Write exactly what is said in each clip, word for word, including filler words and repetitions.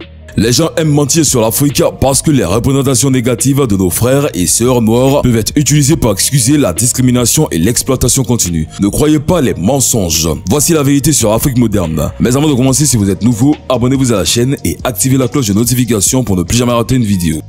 Les gens aiment mentir sur l'Afrique parce que les représentations négatives de nos frères et sœurs noirs peuvent être utilisées pour excuser la discrimination et l'exploitation continue. Ne croyez pas les mensonges. Voici la vérité sur l'Afrique moderne. Mais avant de commencer, si vous êtes nouveau, abonnez-vous à la chaîne et activez la cloche de notification pour ne plus jamais rater une vidéo.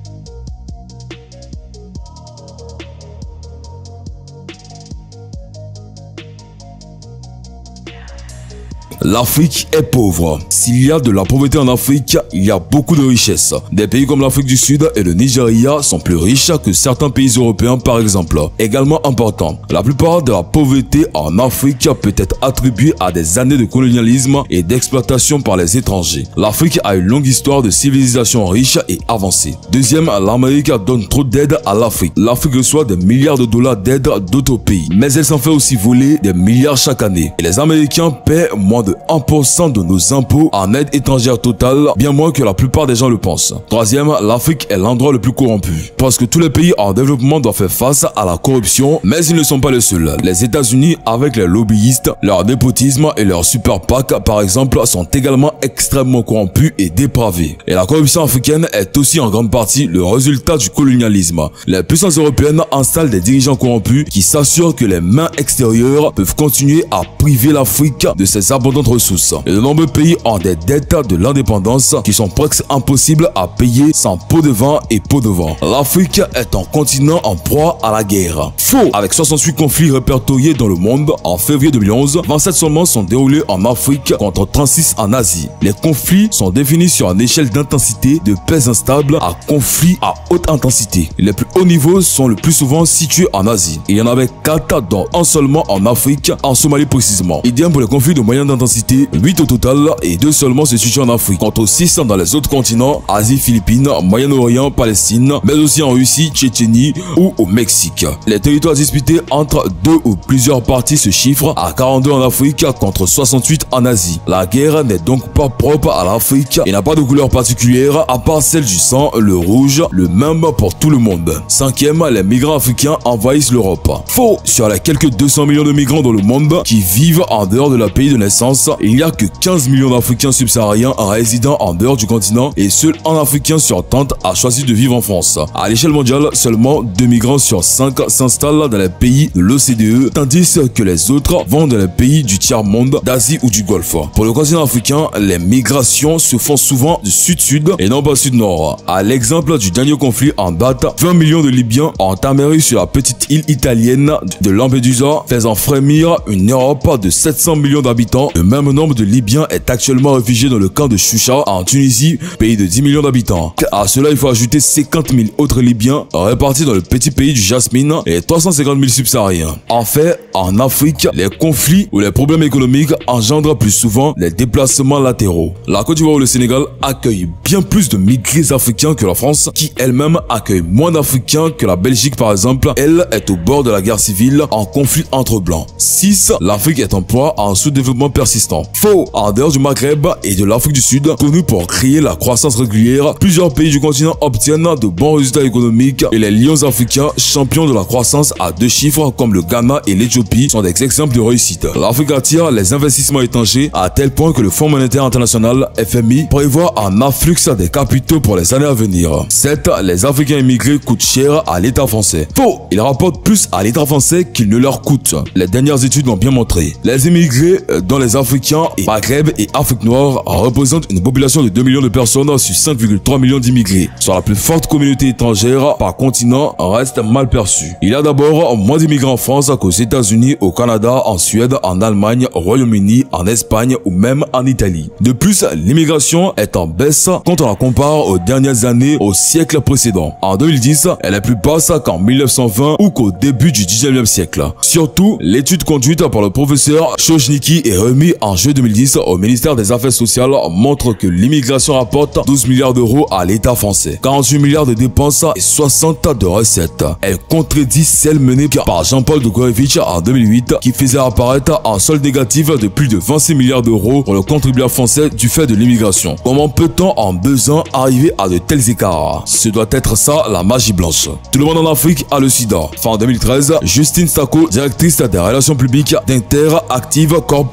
L'Afrique est pauvre. S'il y a de la pauvreté en Afrique, il y a beaucoup de richesses. Des pays comme l'Afrique du Sud et le Nigeria sont plus riches que certains pays européens par exemple. Également important, la plupart de la pauvreté en Afrique peut être attribuée à des années de colonialisme et d'exploitation par les étrangers. L'Afrique a une longue histoire de civilisation riche et avancée. Deuxième, l'Amérique donne trop d'aide à l'Afrique. L'Afrique reçoit des milliards de dollars d'aide d'autres pays, mais elle s'en fait aussi voler des milliards chaque année. Et les Américains paient moins de un pour cent de nos impôts en aide étrangère totale, bien moins que la plupart des gens le pensent. Troisième, l'Afrique est l'endroit le plus corrompu. Parce que tous les pays en développement doivent faire face à la corruption, mais ils ne sont pas les seuls. Les États-Unis, avec les lobbyistes, leur népotisme et leur super PAC, par exemple, sont également extrêmement corrompus et dépravés. Et la corruption africaine est aussi en grande partie le résultat du colonialisme. Les puissances européennes installent des dirigeants corrompus qui s'assurent que les mains extérieures peuvent continuer à priver l'Afrique de ses abondantes ressources. Et de nombreux pays ont des dettes de l'indépendance qui sont presque impossibles à payer sans pot de vin et pot de vent. L'Afrique est un continent en proie à la guerre. Faux! Avec soixante-huit conflits répertoriés dans le monde, en février deux mille onze, vingt-sept seulement sont déroulés en Afrique contre trente-six en Asie. Les conflits sont définis sur une échelle d'intensité de paix instable à conflits à haute intensité. Les plus hauts niveaux sont le plus souvent situés en Asie. Il y en avait quatre, dont un seulement en Afrique, en Somalie précisément. Idem pour les conflits de moyenne intensité, huit au total et deux seulement se situent en Afrique, contre six dans les autres continents, Asie, Philippines, Moyen-Orient, Palestine, mais aussi en Russie, Tchétchénie ou au Mexique. Les territoires disputés entre deux ou plusieurs parties se chiffrent à quarante-deux en Afrique contre soixante-huit en Asie. La guerre n'est donc pas propre à l'Afrique et n'a pas de couleur particulière à part celle du sang, le rouge, le même pour tout le monde. Cinquième, les migrants africains envahissent l'Europe. Faux! Sur les quelques deux cents millions de migrants dans le monde qui vivent en dehors de leur pays de naissance, il n'y a que quinze millions d'Africains subsahariens résidant en dehors du continent et seul un Africain sur trente a choisi de vivre en France. À l'échelle mondiale, seulement deux migrants sur cinq s'installent dans les pays de l'O C D E, tandis que les autres vont dans les pays du tiers-monde, d'Asie ou du Golfe. Pour le continent africain, les migrations se font souvent du sud-sud et non pas sud-nord. À l'exemple du dernier conflit en date, vingt millions de Libyens ont atterri sur la petite île italienne de Lampedusa, faisant frémir une Europe de sept cents millions d'habitants. Le même nombre de Libyens est actuellement réfugié dans le camp de Choucha en Tunisie, pays de dix millions d'habitants. À cela, il faut ajouter cinquante mille autres Libyens répartis dans le petit pays du Jasmine et trois cent cinquante mille subsahariens. En fait, en Afrique, les conflits ou les problèmes économiques engendrent plus souvent les déplacements latéraux. La Côte d'Ivoire ou le Sénégal accueillent bien plus de migrés africains que la France, qui elle-même accueille moins d'Africains que la Belgique par exemple. Elle est au bord de la guerre civile en conflit entre blancs. six. L'Afrique est en proie à un sous-développement persistant. Faux! En dehors du Maghreb et de l'Afrique du Sud, connus pour créer la croissance régulière, plusieurs pays du continent obtiennent de bons résultats économiques et les lions africains, champions de la croissance à deux chiffres comme le Ghana et l'Éthiopie, sont des exemples de réussite. L'Afrique attire les investissements étrangers à tel point que le Fonds monétaire international F M I prévoit un afflux des capitaux pour les années à venir. sept. Les Africains immigrés coûtent cher à l'État français. Faux! Ils rapportent plus à l'État français qu'ils ne leur coûtent. Les dernières études l'ont bien montré. Les immigrés dont les Africains et Maghreb et Afrique noire représentent une population de deux millions de personnes sur cinq virgule trois millions d'immigrés. Soit la plus forte communauté étrangère par continent reste mal perçue. Il y a d'abord moins d'immigrants en France qu'aux États-Unis, au Canada, en Suède, en Allemagne, au Royaume-Uni, en Espagne ou même en Italie. De plus, l'immigration est en baisse quand on la compare aux dernières années au siècle précédent. En deux mille dix, elle est plus basse qu'en mille neuf cent vingt ou qu'au début du dix-neuvième siècle. Surtout, l'étude conduite par le professeur Chojniki et remis en juillet deux mille dix au ministère des Affaires sociales montre que l'immigration rapporte douze milliards d'euros à l'État français, quarante-huit milliards de dépenses et soixante de recettes. Elle contredit celle menée par Jean-Paul de Gorevitch en deux mille huit qui faisait apparaître un solde négatif de plus de vingt-six milliards d'euros pour le contribuable français du fait de l'immigration. Comment peut-on en deux ans arriver à de tels écarts? Ce doit être ça la magie blanche. Tout le monde en Afrique a le sida. Fin deux mille treize, Justine Stako, directrice des relations publiques d'Interactive Corp, a posté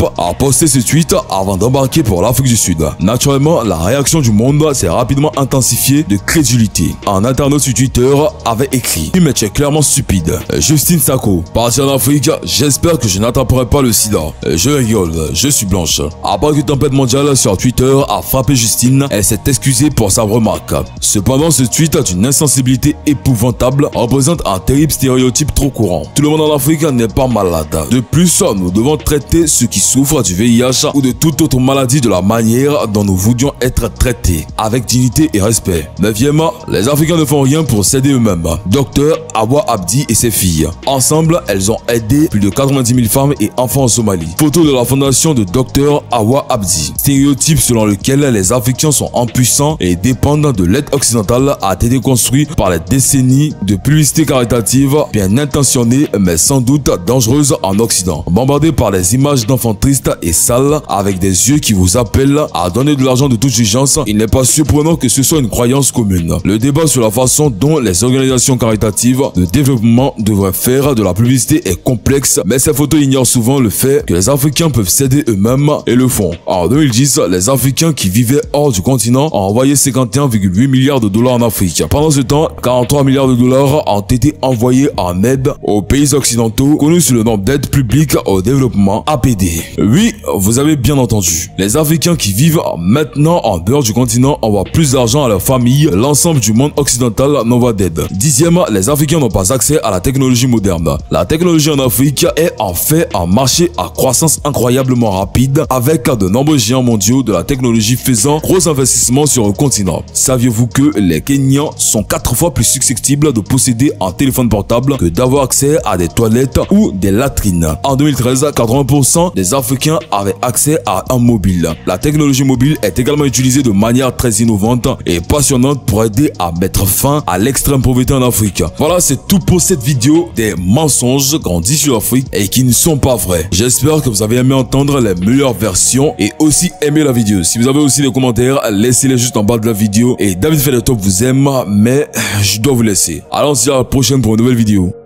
posté ce tweet avant d'embarquer pour l'Afrique du Sud. Naturellement, la réaction du monde s'est rapidement intensifiée de crédulité. Un internaute sur Twitter avait écrit « Mais tu es clairement stupide. Justine Sacco, parti en Afrique, j'espère que je n'attraperai pas le sida. Je rigole, je suis blanche. » Après que Tempête Mondiale sur Twitter a frappé Justine, elle s'est excusée pour sa remarque. Cependant, ce tweet d'une insensibilité épouvantable représente un terrible stéréotype trop courant. Tout le monde en Afrique n'est pas malade. De plus, nous devons traiter ceux qui souffrent du V I H ou de toute autre maladie de la manière dont nous voulions être traités, avec dignité et respect. Neuvièmement, les Africains ne font rien pour s'aider eux-mêmes. Docteur Awa Abdi et ses filles. Ensemble, elles ont aidé plus de quatre-vingt-dix mille femmes et enfants en Somalie. Photo de la fondation de Docteur Awa Abdi. Stéréotype selon lequel les Africains sont impuissants et dépendent de l'aide occidentale a été construit par les décennies de publicité caritative bien intentionnée mais sans doute dangereuse en Occident. Bombardé par les images d'enfants tristes et sales avec des yeux qui vous appellent à donner de l'argent de toute urgence, il n'est pas surprenant que ce soit une croyance commune. Le débat sur la façon dont les organisations caritatives de développement devraient faire de la publicité est complexe, mais ces photos ignorent souvent le fait que les Africains peuvent s'aider eux-mêmes et le font. En deux mille dix, les Africains qui vivaient hors du continent ont envoyé cinquante et un virgule huit milliards de dollars en Afrique. Pendant ce temps, quarante-trois milliards de dollars ont été envoyés en aide aux pays occidentaux, connus sous le nom d'aide publique au développement A P D. Oui, vous avez bien entendu. Les Africains qui vivent maintenant en dehors du continent envoient plus d'argent à leur famille. L'ensemble du monde occidental n'envoie d'aide. Dixième, les Africains n'ont pas accès à la technologie moderne. La technologie en Afrique est en fait un marché à croissance incroyablement rapide avec de nombreux géants mondiaux de la technologie faisant gros investissements sur le continent. Saviez-vous que les Kenyans sont quatre fois plus susceptibles de posséder un téléphone portable que d'avoir accès à des toilettes ou des latrines? En deux mille treize, quatre-vingts pour cent des Africains avaient accès à un mobile. La technologie mobile est également utilisée de manière très innovante et passionnante pour aider à mettre fin à l'extrême pauvreté en Afrique. Voilà, c'est tout pour cette vidéo des mensonges qu'on dit sur l'Afrique et qui ne sont pas vrais. J'espère que vous avez aimé entendre les meilleures versions et aussi aimé la vidéo. Si vous avez aussi des commentaires, laissez-les juste en bas de la vidéo. Et David fait le top vous aime, mais je dois vous laisser. Alors on se dit à la prochaine pour une nouvelle vidéo.